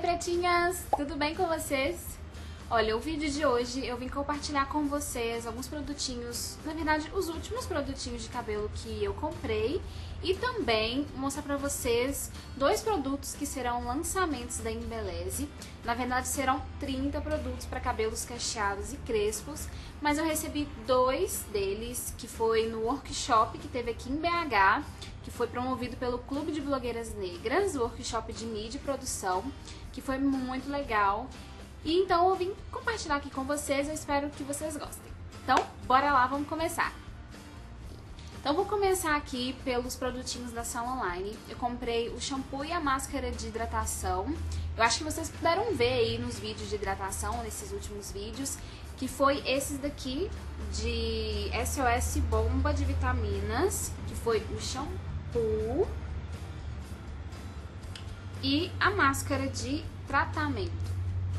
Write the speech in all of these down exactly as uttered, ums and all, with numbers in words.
pretinhas! Tudo bem com vocês? Olha, o vídeo de hoje eu vim compartilhar com vocês alguns produtinhos, na verdade os últimos produtinhos de cabelo que eu comprei e também mostrar pra vocês dois produtos que serão lançamentos da Embeleze. Na verdade serão trinta produtos para cabelos cacheados e crespos, mas eu recebi dois deles, que foi no workshop que teve aqui em B H, que foi promovido pelo Clube de Blogueiras Negras, o workshop de mídia e produção, que foi muito legal. E então eu vim compartilhar aqui com vocês, eu espero que vocês gostem. Então, bora lá, vamos começar. Então vou começar aqui pelos produtinhos da Sala Online. Eu comprei o shampoo e a máscara de hidratação. Eu acho que vocês puderam ver aí nos vídeos de hidratação, nesses últimos vídeos, que foi esses daqui de S O S Bomba de Vitaminas, que foi o shampoo e a máscara de tratamento.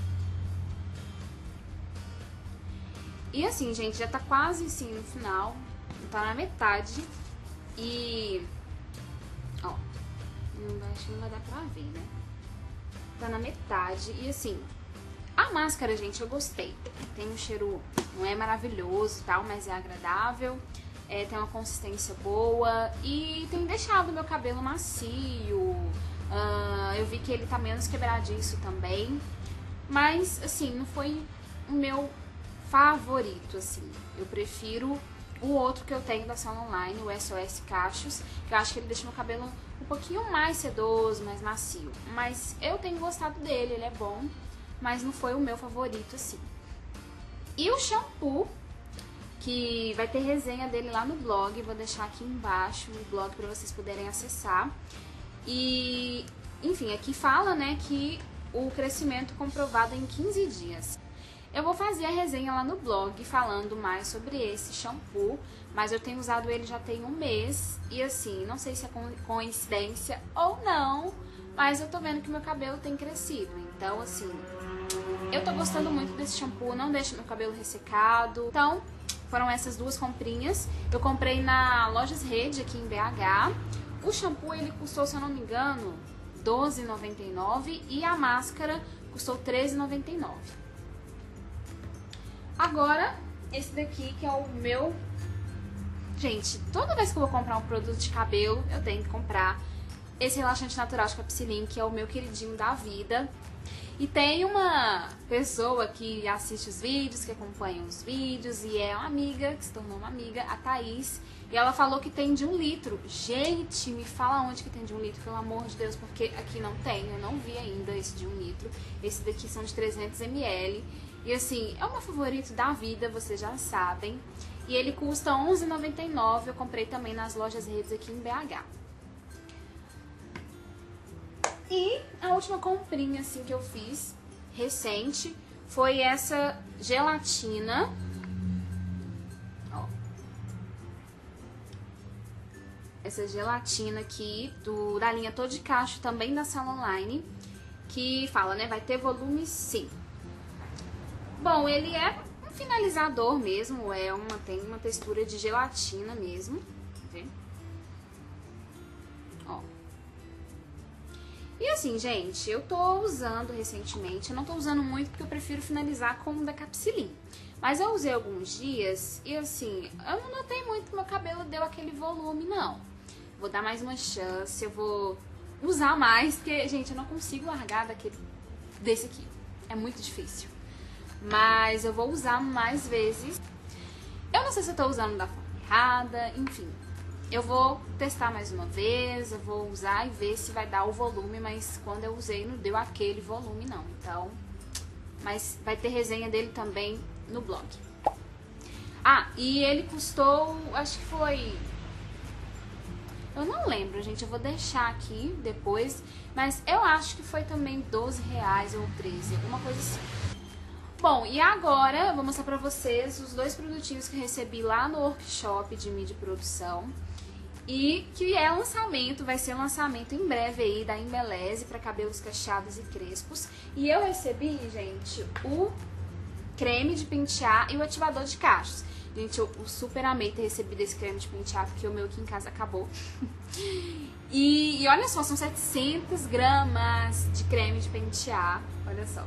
E assim, gente, já tá quase assim no final, tá na metade e... ó, acho que não vai dar pra ver, né? Tá na metade e assim, a máscara, gente, eu gostei. Tem um cheiro, não é maravilhoso e tal, mas é agradável, é, tem uma consistência boa e tem deixado meu cabelo macio. Uh, eu vi que ele tá menos quebradiço também, mas assim, não foi o meu favorito, assim. Eu prefiro o outro que eu tenho da Sala Online, o S O S Cachos, que eu acho que ele deixa meu cabelo um pouquinho mais sedoso, mais macio. Mas eu tenho gostado dele, ele é bom, mas não foi o meu favorito, assim. E o shampoo, que vai ter resenha dele lá no blog, vou deixar aqui embaixo o blog para vocês poderem acessar. E, enfim, aqui fala, né, que o crescimento comprovado em quinze dias. Eu vou fazer a resenha lá no blog falando mais sobre esse shampoo, mas eu tenho usado ele já tem um mês e assim, não sei se é coincidência ou não, mas eu tô vendo que meu cabelo tem crescido, então assim, eu tô gostando muito desse shampoo, não deixa meu cabelo ressecado. Então, foram essas duas comprinhas. Eu comprei na Lojas Rede aqui em B H. O shampoo ele custou, se eu não me engano, doze reais e noventa e nove centavos e a máscara custou treze reais e noventa e nove centavos. Agora, esse daqui que é o meu... Gente, toda vez que eu vou comprar um produto de cabelo, eu tenho que comprar esse relaxante natural de Capsilin, que é o meu queridinho da vida. E tem uma pessoa que assiste os vídeos, que acompanha os vídeos, e é uma amiga, que se tornou uma amiga, a Thaís. E ela falou que tem de um litro. Gente, me fala onde que tem de um litro, pelo amor de Deus, porque aqui não tem, eu não vi ainda esse de um litro. Esse daqui são de trezentos mililitros. E assim, é o meu favorito da vida, vocês já sabem. E ele custa onze reais e noventa e nove centavos, eu comprei também nas Lojas Redes aqui em B H. E a última comprinha assim que eu fiz, recente, foi essa gelatina. Ó. Essa gelatina aqui, do, da linha Tô de Cacho, também da Sala Online, que fala, né, vai ter volume sim. Bom, ele é um finalizador mesmo, é uma, tem uma textura de gelatina mesmo, tá vendo? Ó. E assim, gente, eu tô usando recentemente, eu não tô usando muito porque eu prefiro finalizar com o da Capsilin. Mas eu usei alguns dias e assim, eu não notei muito que meu cabelo deu aquele volume, não. Vou dar mais uma chance, eu vou usar mais, porque, gente, eu não consigo largar daquele, desse aqui. É muito difícil. Mas eu vou usar mais vezes. Eu não sei se eu tô usando da forma errada, enfim. Eu vou testar mais uma vez, eu vou usar e ver se vai dar o volume, mas quando eu usei não deu aquele volume não, então... Mas vai ter resenha dele também no blog. Ah, e ele custou, acho que foi... Eu não lembro, gente, eu vou deixar aqui depois, mas eu acho que foi também doze reais ou treze, alguma coisa assim. Bom, e agora eu vou mostrar pra vocês os dois produtinhos que eu recebi lá no workshop de mídia e produção. E que é lançamento, vai ser lançamento em breve aí da Embeleze para cabelos cacheados e crespos. E eu recebi, gente, o creme de pentear e o ativador de cachos. Gente, eu super amei ter recebido esse creme de pentear, porque o meu aqui em casa acabou. E, e olha só, são setecentas gramas de creme de pentear. Olha só.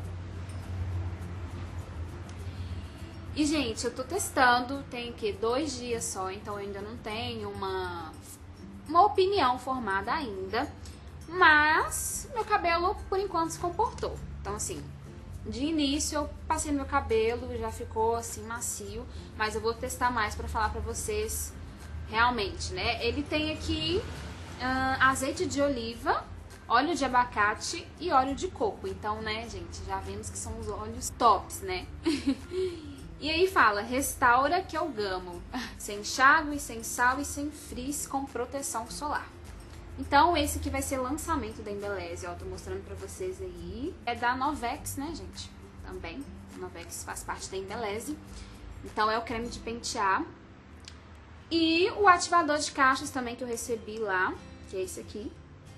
E, gente, eu tô testando, tem que dois dias só, então eu ainda não tenho uma, uma opinião formada ainda. Mas meu cabelo, por enquanto, se comportou. Então, assim, de início eu passei meu cabelo, já ficou, assim, macio. Mas eu vou testar mais pra falar pra vocês realmente, né? Ele tem aqui uh, azeite de oliva, óleo de abacate e óleo de coco. Então, né, gente, já vimos que são os óleos tops, né? E aí fala, restaura que eu gamo, sem enxágue, sem sal e sem frizz, com proteção solar. Então, esse aqui vai ser o lançamento da Embeleze, ó, tô mostrando pra vocês aí. É da Novex, né, gente? Também, a Novex faz parte da Embeleze. Então, é o creme de pentear. E o ativador de cachos também que eu recebi lá, que é esse aqui.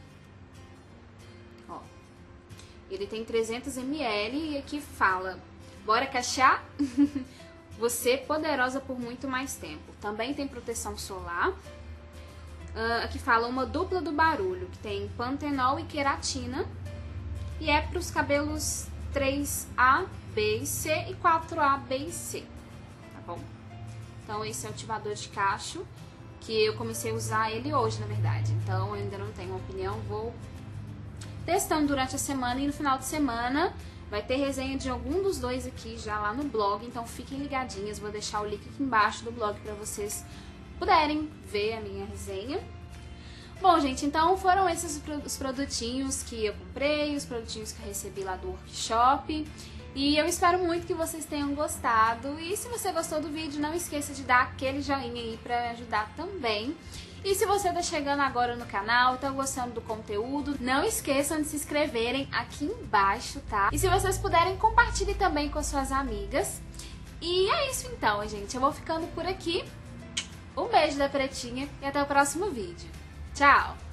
Ó, ele tem trezentos mililitros e aqui fala... Bora cachear? Você poderosa por muito mais tempo. Também tem proteção solar. Uh, aqui fala uma dupla do barulho, que tem pantenol e queratina. E é para os cabelos três A, B e C e quatro A, B e C. Tá bom? Então esse é o ativador de cacho, que eu comecei a usar ele hoje, na verdade. Então eu ainda não tenho uma opinião, vou testando durante a semana e no final de semana... Vai ter resenha de algum dos dois aqui já lá no blog, então fiquem ligadinhas. Vou deixar o link aqui embaixo do blog para vocês puderem ver a minha resenha. Bom, gente, então foram esses os produtinhos que eu comprei, os produtinhos que eu recebi lá do workshop. E eu espero muito que vocês tenham gostado. E se você gostou do vídeo, não esqueça de dar aquele joinha aí para ajudar também. E se você tá chegando agora no canal, tá gostando do conteúdo, não esqueçam de se inscreverem aqui embaixo, tá? E se vocês puderem, compartilhe também com as suas amigas. E é isso então, gente. Eu vou ficando por aqui. Um beijo da Pretinha e até o próximo vídeo. Tchau!